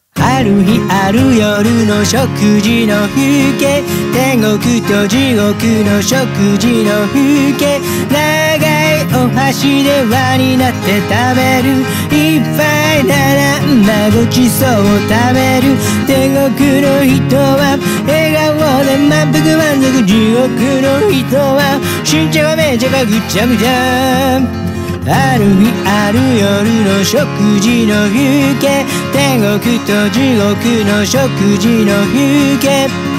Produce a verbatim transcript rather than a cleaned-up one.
ある日ある夜の食事の風景、天国と地獄の食事の風景、長いお箸で輪になって食べる、いっぱい並んだごちそうを食べる。天国の人は笑顔で満腹満足、地獄の人はしんちゃかめんちゃかぐちゃぐちゃ。ある日ある夜の食事の風景、天国と地獄の食事の風景。